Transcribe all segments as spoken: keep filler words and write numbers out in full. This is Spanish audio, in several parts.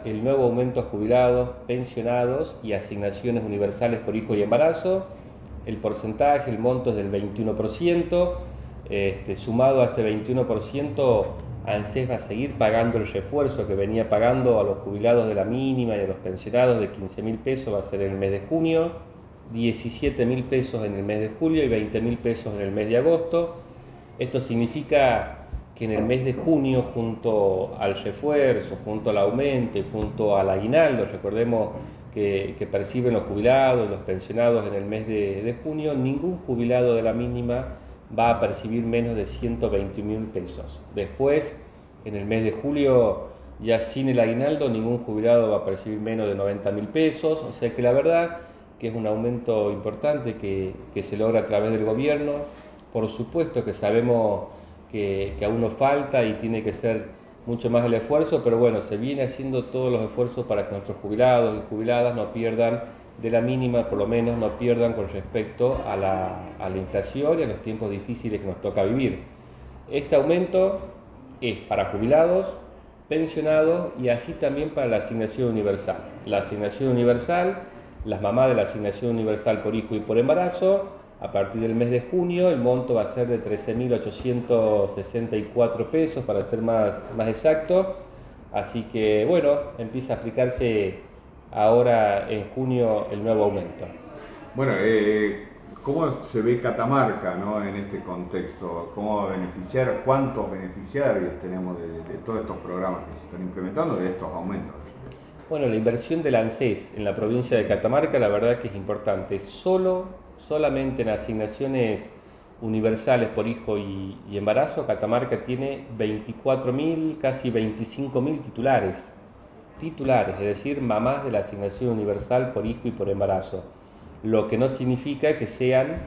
el nuevo aumento a jubilados, pensionados y asignaciones universales por hijo y embarazo. El porcentaje, el monto es del veintiuno por ciento. Este, sumado a este veintiuno por ciento, ANSES va a seguir pagando el refuerzo que venía pagando a los jubilados de la mínima y a los pensionados de quince mil pesos, va a ser en el mes de junio, diecisiete mil pesos en el mes de julio y veinte mil pesos en el mes de agosto. Esto significa que en el mes de junio, junto al refuerzo, junto al aumento y junto al aguinaldo, recordemos que, que perciben los jubilados y los pensionados en el mes de, de junio, ningún jubilado de la mínima va a percibir menos de ciento veinte mil pesos. Después, en el mes de julio, ya sin el aguinaldo, ningún jubilado va a percibir menos de noventa mil pesos, o sea que la verdad que es un aumento importante que, que se logra a través del gobierno. Por supuesto que sabemos que, que aún nos falta y tiene que ser mucho más el esfuerzo, pero bueno, se viene haciendo todos los esfuerzos para que nuestros jubilados y jubiladas no pierdan de la mínima, por lo menos no pierdan con respecto a la, a la inflación y a los tiempos difíciles que nos toca vivir. Este aumento es para jubilados, pensionados y así también para la asignación universal. La asignación universal, las mamás de la asignación universal por hijo y por embarazo, a partir del mes de junio el monto va a ser de trece mil ochocientos sesenta y cuatro pesos para ser más, más exacto. Así que bueno, empieza a aplicarse ahora en junio el nuevo aumento. Bueno, eh, ¿cómo se ve Catamarca, ¿no?, en este contexto? ¿Cómo va a beneficiar? ¿Cuántos beneficiarios tenemos de, de todos estos programas que se están implementando, de estos aumentos? Bueno, la inversión del ANSES en la provincia de Catamarca, la verdad que es importante. Solo, solamente en asignaciones universales por hijo y, y embarazo, Catamarca tiene veinticuatro mil, casi veinticinco mil titulares. Titulares, es decir, mamás de la asignación universal por hijo y por embarazo. Lo que no significa que sean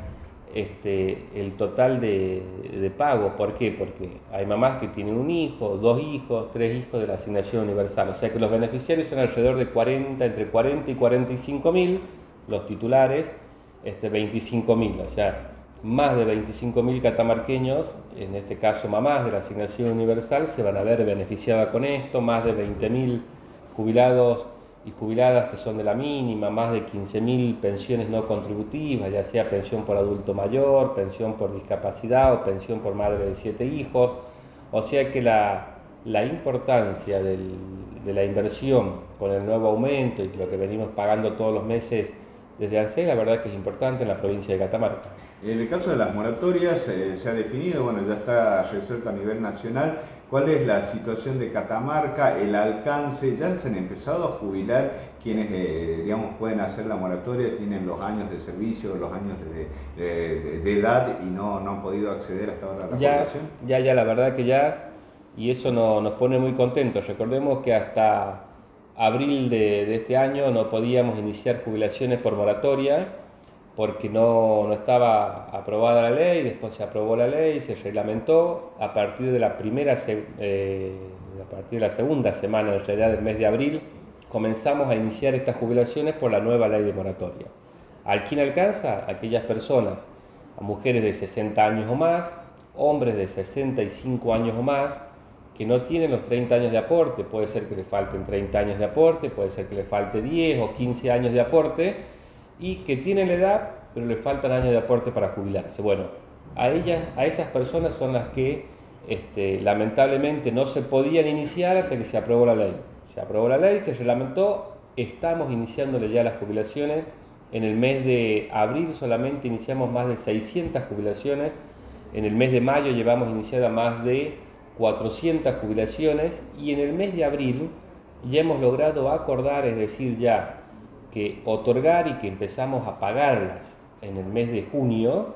este, el total de, de pago. ¿Por qué? Porque hay mamás que tienen un hijo, dos hijos, tres hijos de la asignación universal. O sea que los beneficiarios son alrededor de cuarenta, entre cuarenta y cuarenta y cinco mil, los titulares, este, veinticinco mil. O sea, más de veinticinco mil catamarqueños, en este caso mamás de la asignación universal, se van a ver beneficiadas con esto, más de veinte mil jubilados y jubiladas que son de la mínima, más de quince mil pensiones no contributivas, ya sea pensión por adulto mayor, pensión por discapacidad o pensión por madre de siete hijos. O sea que la, la importancia del, de la inversión con el nuevo aumento y lo que venimos pagando todos los meses desde ANSES, la verdad que es importante en la provincia de Catamarca. En el caso de las moratorias, eh, se ha definido, bueno, ya está resuelto a nivel nacional. ¿Cuál es la situación de Catamarca, el alcance? ¿Ya se han empezado a jubilar quienes, eh, digamos, pueden hacer la moratoria, tienen los años de servicio, los años de, de, de edad y no, no han podido acceder hasta ahora a la ya, jubilación? Ya, ya, la verdad que ya, y eso no, nos pone muy contentos. Recordemos que hasta abril de, de este año no podíamos iniciar jubilaciones por moratoria, porque no, no estaba aprobada la ley, después se aprobó la ley, se reglamentó. A partir de la primera, eh, a partir de la segunda semana, en realidad del mes de abril, comenzamos a iniciar estas jubilaciones por la nueva ley de moratoria. ¿Al quién alcanza? Aquellas personas, a mujeres de sesenta años o más, hombres de sesenta y cinco años o más, que no tienen los treinta años de aporte. Puede ser que le falten treinta años de aporte, puede ser que le falte diez o quince años de aporte, y que tienen la edad, pero le faltan años de aporte para jubilarse. Bueno, a ellas, a esas personas son las que este, lamentablemente no se podían iniciar hasta que se aprobó la ley. Se aprobó la ley, se reglamentó, estamos iniciándole ya las jubilaciones. En el mes de abril solamente iniciamos más de seiscientas jubilaciones, en el mes de mayo llevamos iniciadas más de cuatrocientas jubilaciones y en el mes de abril ya hemos logrado acordar, es decir, ya que otorgar y que empezamos a pagarlas en el mes de junio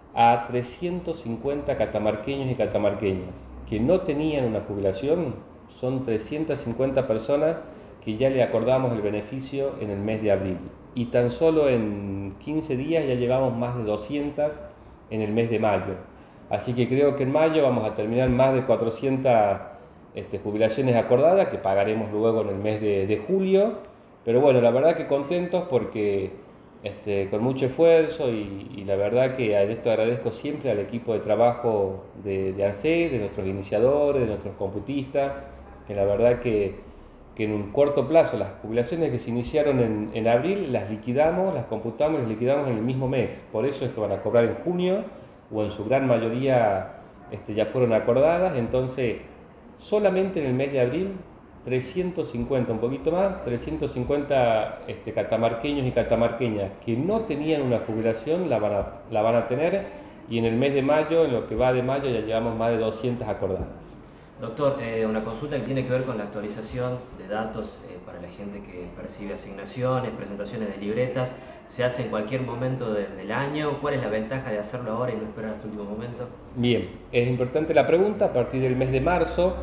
a trescientos cincuenta catamarqueños y catamarqueñas que no tenían una jubilación. Son trescientas cincuenta personas que ya le acordamos el beneficio en el mes de abril. Y tan solo en quince días ya llevamos más de doscientas en el mes de mayo. Así que creo que en mayo vamos a terminar más de cuatrocientas este, jubilaciones acordadas que pagaremos luego en el mes de, de julio. Pero bueno, la verdad que contentos porque este, con mucho esfuerzo y, y la verdad que a esto agradezco siempre al equipo de trabajo de, de ANSES, de nuestros iniciadores, de nuestros computistas, que la verdad que que en un corto plazo las jubilaciones que se iniciaron en, en abril las liquidamos, las computamos y las liquidamos en el mismo mes. Por eso es que van a cobrar en junio, o en su gran mayoría este, ya fueron acordadas. Entonces, solamente en el mes de abril, trescientos cincuenta, un poquito más, trescientos cincuenta este, catamarqueños y catamarqueñas que no tenían una jubilación la van a, la van a tener, y en el mes de mayo, en lo que va de mayo, ya llevamos más de doscientas acordadas. Doctor, eh, una consulta que tiene que ver con la actualización de datos eh, para la gente que percibe asignaciones, presentaciones de libretas. ¿Se hace en cualquier momento de, del año? ¿Cuál es la ventaja de hacerlo ahora y no esperar hasta el último momento? Bien, es importante la pregunta. A partir del mes de marzo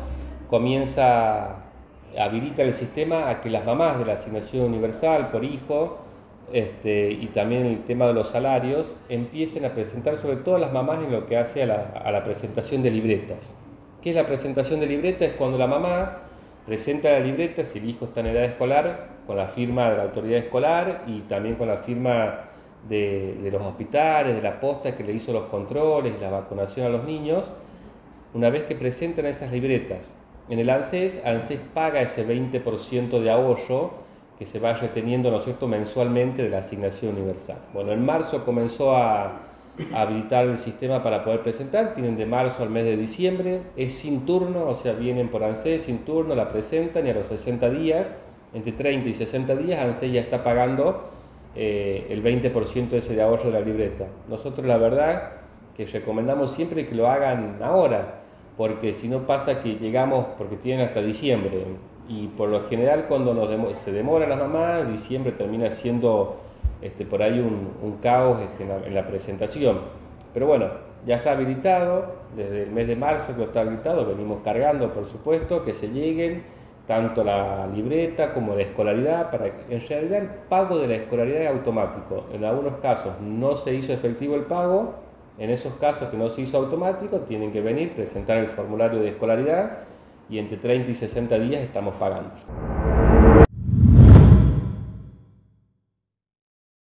comienza, habilita el sistema a que las mamás de la asignación universal por hijo este, y también el tema de los salarios empiecen a presentar, sobre todo las mamás, en lo que hace a la, a la presentación de libretas. ¿Qué es la presentación de libreta? Es cuando la mamá presenta la libreta, si el hijo está en edad escolar, con la firma de la autoridad escolar y también con la firma de, de los hospitales, de la posta que le hizo los controles y la vacunación a los niños. Una vez que presentan esas libretas en el ANSES, ANSES paga ese veinte por ciento de ahorro que se va reteniendo, ¿no es cierto?, mensualmente de la asignación universal. Bueno, en marzo comenzó a habilitar el sistema para poder presentar. Tienen de marzo al mes de diciembre, es sin turno, o sea, vienen por ANSES sin turno, la presentan y a los sesenta días, entre treinta y sesenta días, ANSES ya está pagando eh, el veinte por ciento ese de ahorro de la libreta. Nosotros la verdad que recomendamos siempre que lo hagan ahora, porque si no pasa que llegamos, porque tienen hasta diciembre, y por lo general cuando nos demo, se demora la mamá, diciembre termina siendo Este, por ahí un, un caos este, en, la, en la presentación. Pero bueno, ya está habilitado, desde el mes de marzo que está habilitado, venimos cargando, por supuesto, que se lleguen tanto la libreta como la escolaridad, para que en realidad el pago de la escolaridad es automático. En algunos casos no se hizo efectivo el pago, en esos casos que no se hizo automático, tienen que venir, presentar el formulario de escolaridad y entre treinta y sesenta días estamos pagando.